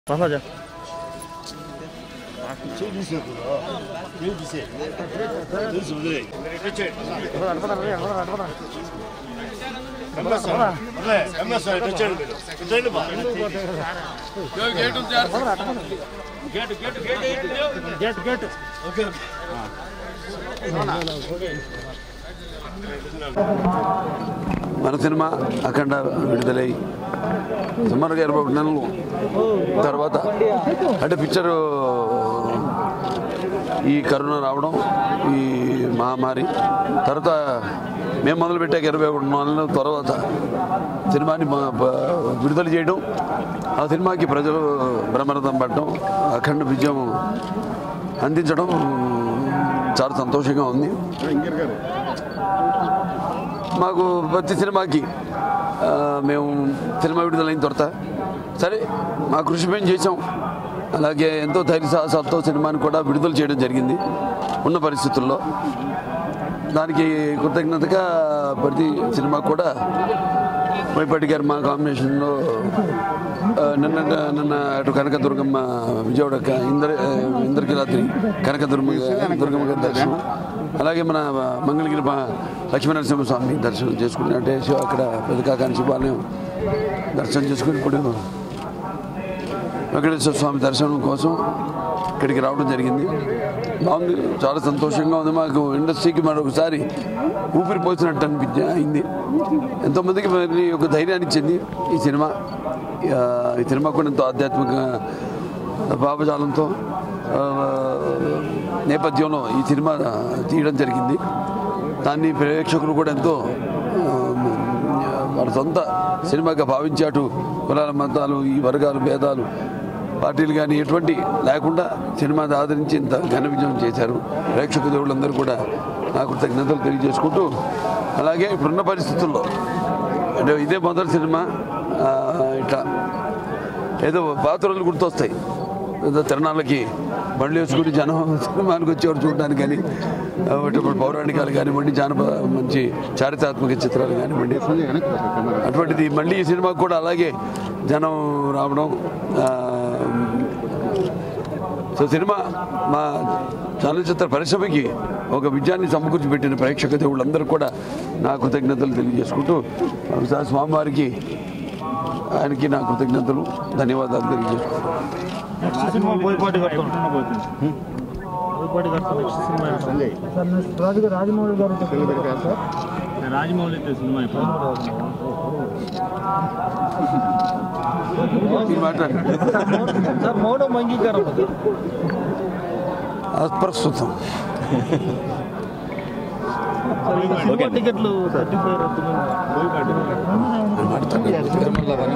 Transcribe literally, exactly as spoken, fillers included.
Passaja. మన cinema అఖండ విడుదలై సుమారుగా ఇరవై ఒకటి నెలలు తర్వాత అంటే పిక్చరు ఈ కరోనా రావడం ఈ మహమ్మారి తర్వాత మేము మొదలుపెట్టాక ఇరవై ఒకటి నెలల తర్వాత సినిమాని విడుదల చేయడం, ఆ సినిమాకి ప్రజలు బ్రహ్మరథం పడడం, అఖండ విజయం అందించడం చాలా సంతోషంగా ఉంది. మాకు ప్రతి సినిమాకి మేము సినిమా విడుదలైన తర్వాత సరే మా కృషి మేము చేసాం. అలాగే ఎంతో ధైర్య సాహసాలతో సినిమాని కూడా విడుదల చేయడం జరిగింది ఉన్న పరిస్థితుల్లో. దానికి కృతజ్ఞతగా ప్రతి సినిమా కూడా వైపాటి గారు మా కాంబినేషన్లో నిన్న నిన్న అటు కనకదుర్గమ్మ విజయవాడ ఇంద్ర ఇంద్రకిరాత్రి కనకదుర్గ దుర్గమ్మ గారి దర్శనం, అలాగే మన మంగళగిరి లక్ష్మీనరసింహస్వామి దర్శనం చేసుకుని అంటే అక్కడ పెదకాకాని శివాలయం దర్శనం చేసుకుని ఇప్పుడు వెంకటేశ్వర స్వామి దర్శనం కోసం ఇక్కడికి రావడం జరిగింది. బాగుంది, చాలా సంతోషంగా ఉంది. మాకు ఇండస్ట్రీకి మరొకసారి ఊపిరి పోసినట్టు అనిపించి అయింది. ఎంతోమందికి మరి ఒక ధైర్యాన్ని ఇచ్చింది ఈ సినిమా. ఈ సినిమా కూడా ఎంతో ఆధ్యాత్మిక భావజాలంతో నేపథ్యంలో ఈ సినిమా తీయడం జరిగింది. దాన్ని ప్రేక్షకులు కూడా ఎంతో వాళ్ళ సొంత సినిమాగా భావించి అటు కులాల మతాలు ఈ వర్గాలు భేదాలు పార్టీలు కానీ ఎటువంటి లేకుండా సినిమాని ఆదరించి ఇంత ఘన విజయం చేశారు. ప్రేక్షక దేవుళ్ళందరూ కూడా నా కృతజ్ఞతలు తెలియజేసుకుంటూ, అలాగే ఇప్పుడున్న పరిస్థితుల్లో అంటే ఇదే మొదటి సినిమా ఇట్లా ఏదో పాత రోజులు గుర్తొస్తాయి. ఏదో తిరణాలకి బండ్లు వేసుకుని జనం సినిమానికి వచ్చేవారు చూడడానికి కానీ, ఇప్పుడు పౌరాణికాలు కానివ్వండి, జానపద మంచి చారిత్రాత్మక చిత్రాలు కానివ్వండి, అటువంటిది మళ్ళీ ఈ సినిమాకు కూడా అలాగే జనం రావడం. సో సినిమా మా చలనచిత్ర పరిశ్రమకి ఒక విజయాన్ని సమకూర్చి పెట్టిన ప్రేక్షక దేవుళ్ళందరూ కూడా నా కృతజ్ఞతలు తెలియజేసుకుంటూ ఒకసారి స్వామివారికి ఆయనకి నా కృతజ్ఞతలు ధన్యవాదాలు తెలియజేసుకుంటాను. రాజమౌళి గారు రాజమౌళి సినిమా మౌనం అంగీకారం అప్రస్తుతం. టికెట్లు